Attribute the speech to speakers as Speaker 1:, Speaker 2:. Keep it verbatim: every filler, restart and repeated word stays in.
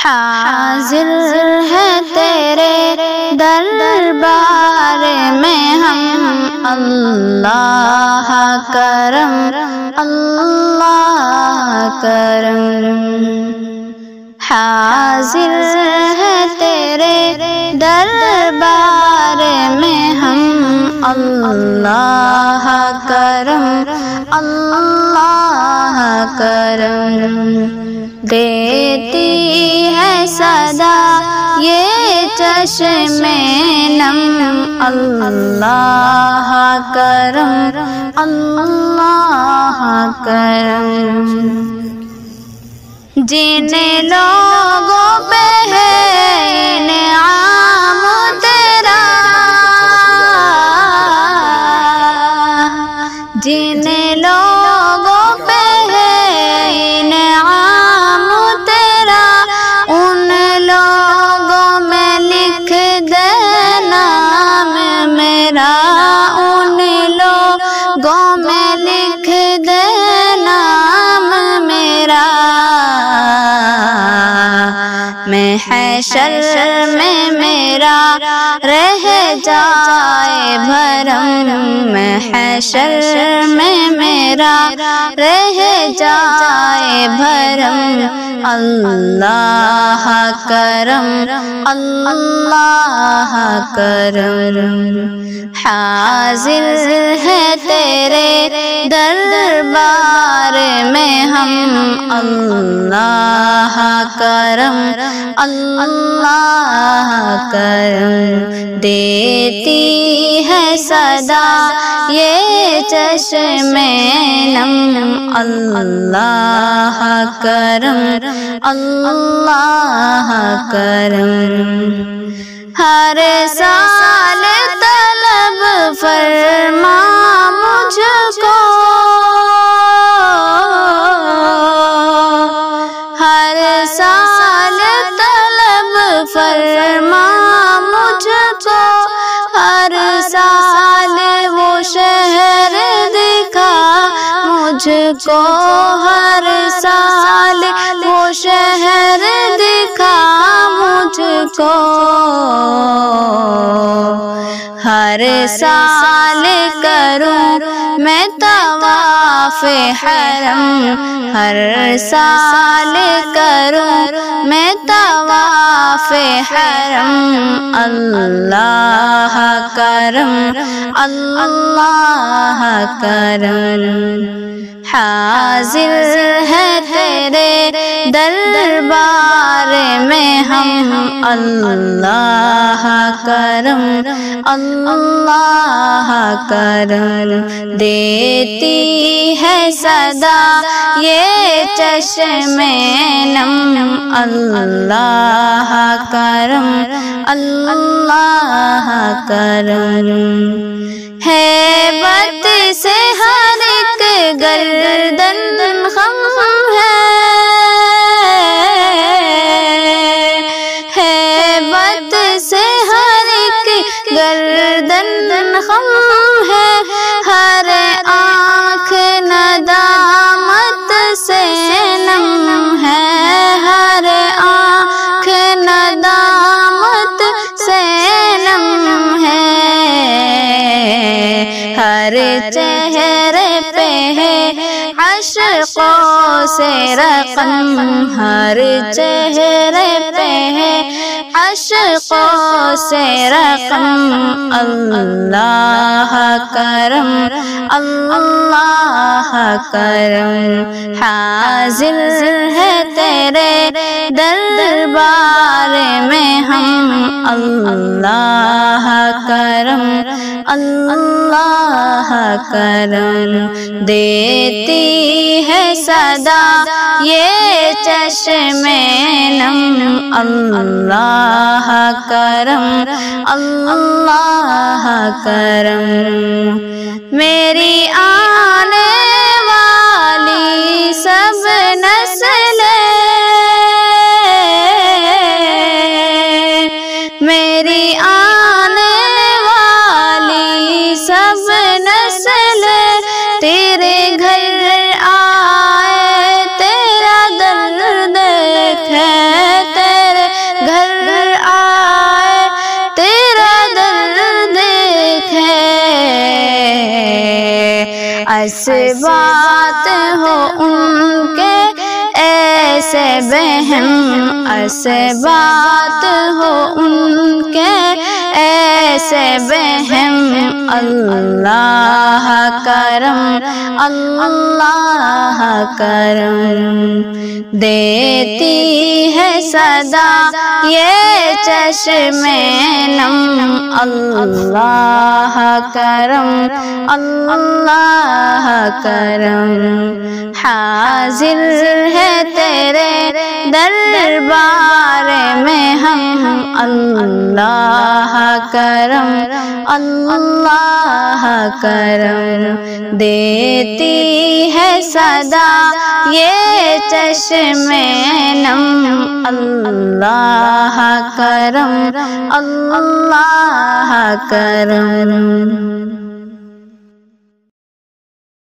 Speaker 1: حاضر ہے تیرے دربار میں ہم، اللہ کرم اللہ کرم۔ حاضر ہے تیرے دربار میں ہم، اللہ کرم اللہ کرم۔ دیتی ہے صدا یہ چشم نم، اللہ کرم اللہ کرم۔ جن لوگوں پہ ہے انعام تیرا، جن لوگوں پہ ہے انعام تیرا، ان لوگوں میں لکھ دے نام میرا، ان لوگوں میں لکھ دے نام میرا۔ میں حشر میں میرا رہ جائے بھرم، میں حشر میں میرا رہ جائے بھرم، اللہ کرم اللہ کرم۔ حاضر ہے تیرے دربار میں ہم، اللہ کرم اللہ کرم۔ دیتی ہے صدا یہ چشم نم، اللہ کرم اللہ کرم۔ ہر سال طلب فرما مجھ کو، ہر سال طلب فرما مجھ کو، ہر سال وہ شہر دکھا مجھ کو، ہر سال وہ شہر دکھا مجھ کو، ہر سال کروں میں طواف حرم، ہر سال کروں میں طواف حرم، اللہ کرم اللہ کرم۔ حاضر ہے تیرے دربار میں ہم، اللہ کرم اللہ کرم۔ دیتی ہے صدا یہ چشم نم، اللہ کرم اللہ کرم۔ ہیبت سے ہر ایک گردن خم ہے، ہیبت سے ہر ایک گردن خم ہے، ہر آنکھ ندامت سے نم ہے، ہر آنکھ ندامت سے نم ہے، ہر چہرے پہ ہے عشقوں سے رقم، ہر چہرے پہ ہے عشقوں سے رقم، اللہ کرم اللہ کرم۔ حاضر ہے تیرے دربار میں ہم، اللہ کرم اللہ کرم۔ دیتی ہے صدا یہ چشم نم، اللہ کرم اللہ کرم۔ میری آنے والی سب نسلیں، میری آنے والی سب نسلیں تیرے گھر آئے، تیرا در دیکھے، اسبات ہو ان کے ایسے بہم، اسبات ہو ان کے ایسے بہم، اللہ کرم اللہ کرم، دیتی ہے صدا یہ چشم نم، اللہ کرم اللہ کرم، حاضر ہے تیرے دربار میں ہم، اللہ کرم اللہ کرم، دیتی ہے صدا یہ چشم نم، اللہ کرم اللہ کرم۔